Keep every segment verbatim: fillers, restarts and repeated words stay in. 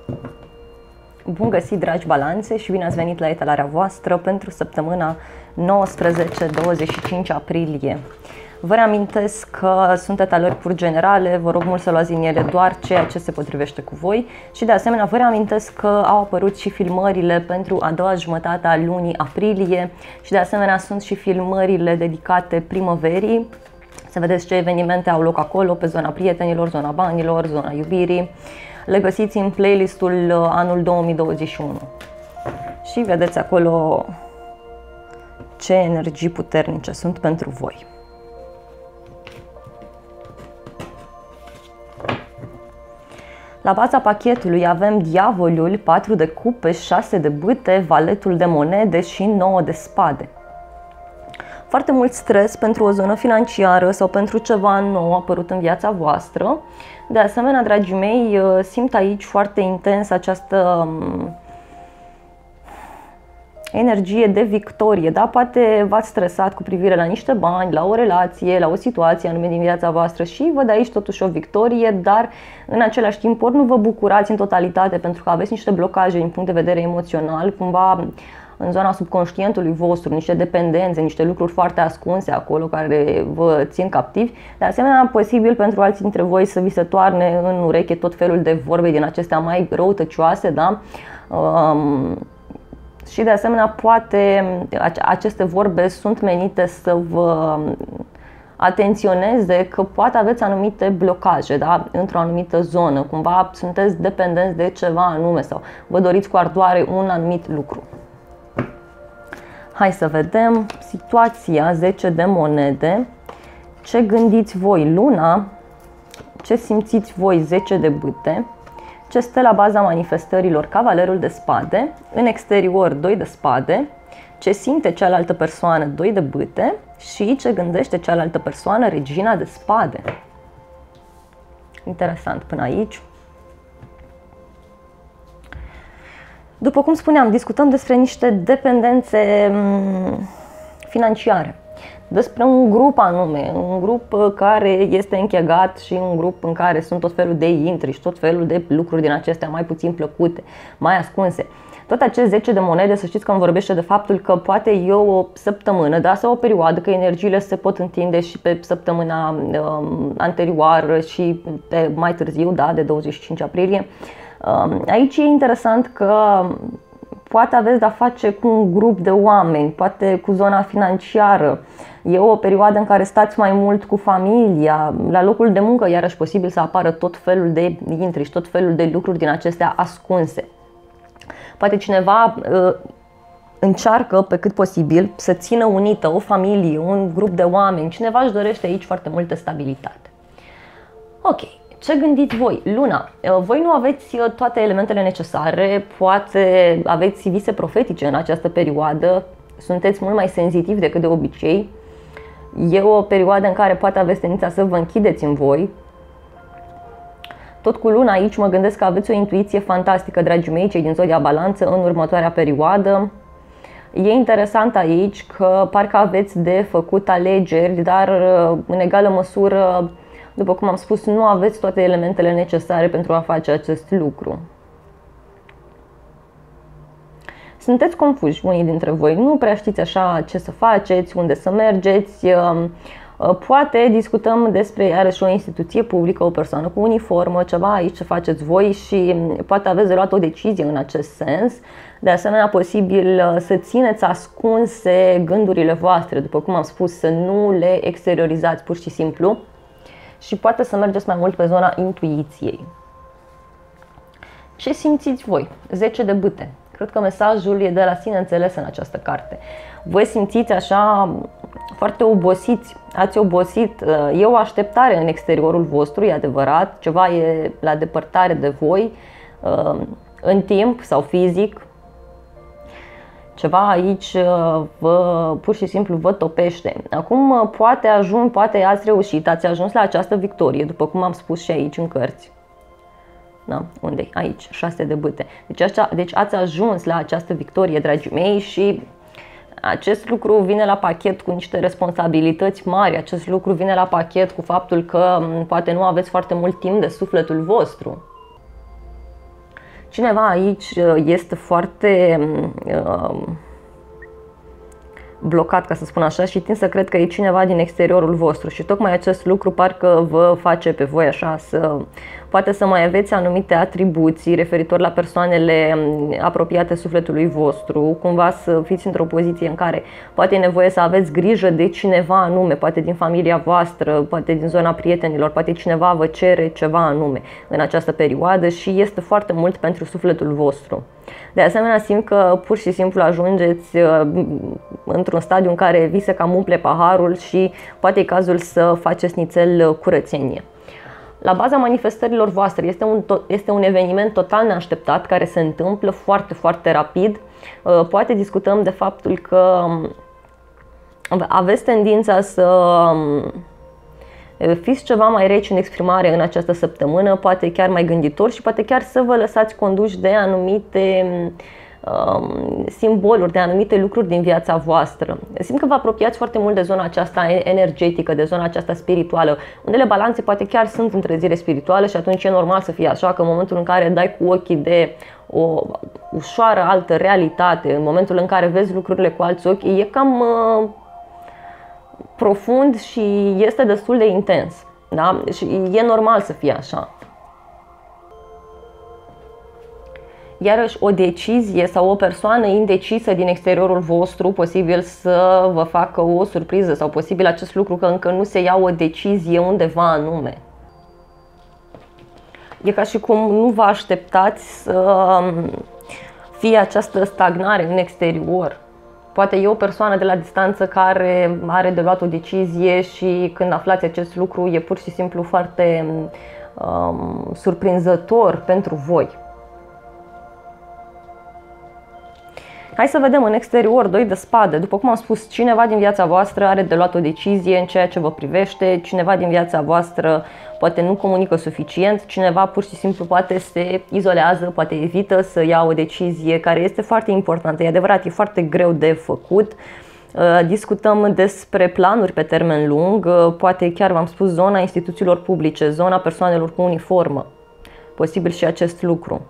Bun găsit, dragi balanțe, și bine ați venit la etalarea voastră pentru săptămâna nouăsprezece douăzeci și cinci aprilie. Vă reamintesc că sunt etalări pur generale, vă rog mult să luați din ele doar ceea ce se potrivește cu voi și de asemenea vă reamintesc că au apărut și filmările pentru a doua jumătate a lunii aprilie și de asemenea sunt și filmările dedicate primăverii. Să vedeți ce evenimente au loc acolo, pe zona prietenilor, zona banilor, zona iubirii. Le găsiți în playlistul anul două mii douăzeci și unu. Și vedeți acolo ce energii puternice sunt pentru voi. La baza pachetului avem Diavolul, patru de cupe, șase de bâte, Valetul de monede și nouă de spade. Foarte mult stres pentru o zonă financiară sau pentru ceva nou apărut în viața voastră. De asemenea, dragii mei, simt aici foarte intens această energie de victorie, da? Poate v-ați stresat cu privire la niște bani, la o relație, la o situație anume din viața voastră și văd aici totuși o victorie, dar în același timp ori nu vă bucurați în totalitate pentru că aveți niște blocaje din punct de vedere emoțional, cumva în zona subconștientului vostru, niște dependențe, niște lucruri foarte ascunse acolo care vă țin captivi. De asemenea, posibil pentru alții dintre voi să vi se toarne în ureche tot felul de vorbe din acestea mai răutăcioase, da? Um, și de asemenea, poate aceste vorbe sunt menite să vă atenționeze că poate aveți anumite blocaje, da? Într-o anumită zonă, cumva sunteți dependenți de ceva anume sau vă doriți cu ardoare un anumit lucru. Hai să vedem situația, zece de monede, ce gândiți voi, luna, ce simțiți voi, zece de bâte, ce stă la baza manifestărilor, cavalerul de spade, în exterior, doi de spade, ce simte cealaltă persoană, doi de bâte și ce gândește cealaltă persoană, regina de spade. Interesant până aici. După cum spuneam, discutăm despre niște dependențe financiare, despre un grup anume, un grup care este închegat și un grup în care sunt tot felul de intrici, tot felul de lucruri din acestea mai puțin plăcute, mai ascunse. Tot acest zece de monede, să știți că îmi vorbește de faptul că poate e o săptămână, da, sau o perioadă, că energiile se pot întinde și pe săptămâna um, anterioară și pe mai târziu, da, de douăzeci și cinci aprilie. Aici e interesant că poate aveți de-a face cu un grup de oameni, poate cu zona financiară. E o perioadă în care stați mai mult cu familia, la locul de muncă, iarăși posibil să apară tot felul de intrici, tot felul de lucruri din acestea ascunse. Poate cineva uh, încearcă pe cât posibil să țină unită o familie, un grup de oameni, cineva își dorește aici foarte multă stabilitate. Ok. Ce gândiți voi? Luna, voi nu aveți toate elementele necesare, poate aveți vise profetice în această perioadă, sunteți mult mai senzitivi decât de obicei. E o perioadă în care poate aveți tendința să vă închideți în voi. Tot cu luna aici mă gândesc că aveți o intuiție fantastică, dragii mei, cei din zodia Balanță, în următoarea perioadă. E interesant aici că parcă aveți de făcut alegeri, dar în egală măsură, după cum am spus, nu aveți toate elementele necesare pentru a face acest lucru. Sunteți confuși unii dintre voi, nu prea știți așa ce să faceți, unde să mergeți. Poate discutăm despre iarăși o instituție publică, o persoană cu uniformă, ceva aici ce faceți voi și poate aveți de luat o decizie în acest sens. De asemenea, posibil să țineți ascunse gândurile voastre, după cum am spus, să nu le exteriorizați pur și simplu. Și poate să mergeți mai mult pe zona intuiției. Ce simțiți voi? zece de bâte. Cred că mesajul e de la sine înțeles în această carte. Voi simțiți așa foarte obosiți, ați obosit, e o așteptare în exteriorul vostru, e adevărat, ceva e la depărtare de voi, în timp sau fizic. Ceva aici vă, pur și simplu vă topește. Acum poate ajung, poate ați reușit, ați ajuns la această victorie, după cum am spus și aici în cărți. Da, unde? Aici, șase de bâte. Deci, așa, deci ați ajuns la această victorie, dragii mei, și acest lucru vine la pachet cu niște responsabilități mari. Acest lucru vine la pachet cu faptul că poate nu aveți foarte mult timp de sufletul vostru. Cineva aici este foarte uh, blocat, ca să spun așa, și tind să cred că e cineva din exteriorul vostru și tocmai acest lucru parcă vă face pe voi așa să poate să mai aveți anumite atribuții referitor la persoanele apropiate sufletului vostru, cumva să fiți într-o poziție în care poate e nevoie să aveți grijă de cineva anume, poate din familia voastră, poate din zona prietenilor, poate cineva vă cere ceva anume în această perioadă și este foarte mult pentru sufletul vostru. De asemenea, simt că pur și simplu ajungeți într-un stadiu în care vi se cam umple paharul și poate e cazul să faceți nițel curățenie. La baza manifestărilor voastre este un, este un eveniment total neașteptat care se întâmplă foarte, foarte rapid. Poate discutăm de faptul că aveți tendința să fiți ceva mai reci în exprimare în această săptămână, poate chiar mai gânditori și poate chiar să vă lăsați conduși de anumite um, simboluri, de anumite lucruri din viața voastră. Simt că vă apropiați foarte mult de zona aceasta energetică, de zona aceasta spirituală. Unele balanțe poate chiar sunt în trezire spirituală și atunci e normal să fie așa, că în momentul în care dai cu ochii de o ușoară altă realitate, în momentul în care vezi lucrurile cu alți ochi, e cam uh, profund și este destul de intens, da? Și e normal să fie așa. Iarăși, o decizie sau o persoană indecisă din exteriorul vostru, posibil să vă facă o surpriză sau posibil acest lucru că încă nu se ia o decizie undeva anume. E ca și cum nu vă așteptați să fie această stagnare în exterior. Poate e o persoană de la distanță care are de luat o decizie și când aflați acest lucru e pur și simplu foarte um, surprinzător pentru voi. Hai să vedem în exterior, doi de spade. După cum am spus, cineva din viața voastră are de luat o decizie în ceea ce vă privește, cineva din viața voastră poate nu comunică suficient, cineva pur și simplu poate se izolează, poate evită să ia o decizie care este foarte importantă. E adevărat, e foarte greu de făcut. Discutăm despre planuri pe termen lung, poate chiar v-am spus zona instituțiilor publice, zona persoanelor cu uniformă. Posibil și acest lucru.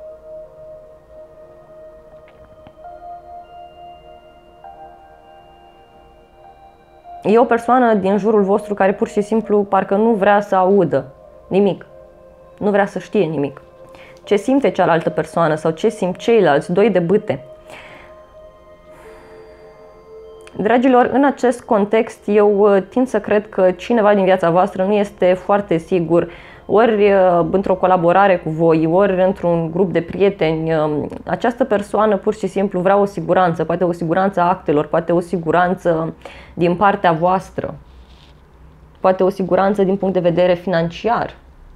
E o persoană din jurul vostru care pur și simplu parcă nu vrea să audă nimic, nu vrea să știe nimic. Ce simte cealaltă persoană sau ce simt ceilalți, doi de bâte. Dragilor, în acest context eu tind să cred că cineva din viața voastră nu este foarte sigur, ori într-o colaborare cu voi, ori într-un grup de prieteni. Această persoană pur și simplu vrea o siguranță, poate o siguranță a actelor, poate o siguranță din partea voastră, poate o siguranță din punct de vedere financiar.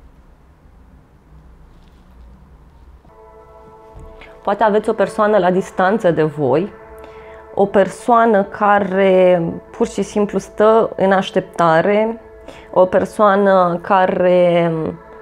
Poate aveți o persoană la distanță de voi, o persoană care pur și simplu stă în așteptare, o persoană care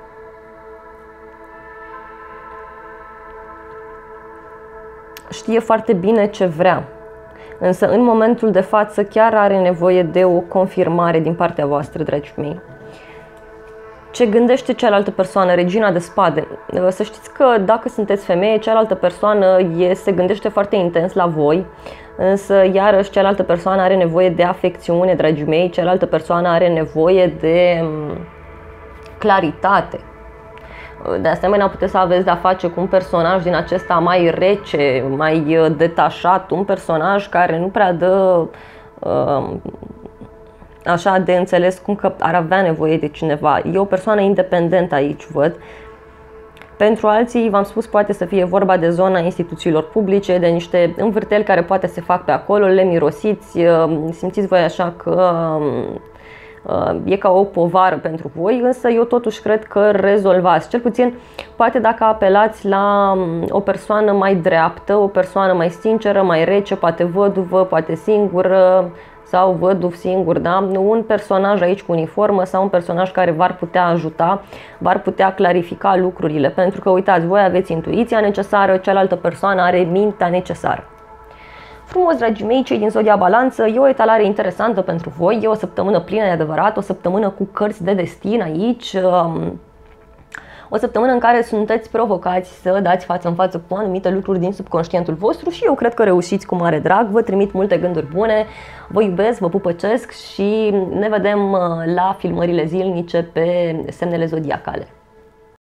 știe foarte bine ce vrea, însă în momentul de față chiar are nevoie de o confirmare din partea voastră, dragii mei. Ce gândește cealaltă persoană, regina de spade? Să știți că dacă sunteți femeie, cealaltă persoană e, se gândește foarte intens la voi, însă iarăși cealaltă persoană are nevoie de afecțiune, dragii mei, cealaltă persoană are nevoie de claritate. De asemenea, puteți să aveți de-a face cu un personaj din acesta mai rece, mai detașat, un personaj care nu prea dă uh, așa de înțeles cum că ar avea nevoie de cineva. E o persoană independentă aici, văd. Pentru alții, v-am spus, poate să fie vorba de zona instituțiilor publice, de niște învârteli care poate se fac pe acolo, le mirosiți, simțiți voi așa că e ca o povară pentru voi, însă eu totuși cred că rezolvați. Cel puțin, poate dacă apelați la o persoană mai dreaptă, o persoană mai sinceră, mai rece, poate văduvă, poate singură, sau văduv singur, da? Un personaj aici cu uniformă sau un personaj care v-ar putea ajuta, v-ar putea clarifica lucrurile, pentru că uitați, voi aveți intuiția necesară, cealaltă persoană are mintea necesară. Frumos, dragii mei, cei din Zodia Balanță, e o etalare interesantă pentru voi, e o săptămână plină de adevărat, o săptămână cu cărți de destin aici, o săptămână în care sunteți provocați să dați față în față cu anumite lucruri din subconștientul vostru și eu cred că reușiți cu mare drag. Vă trimit multe gânduri bune, vă iubesc, vă pupăcesc și ne vedem la filmările zilnice pe semnele zodiacale.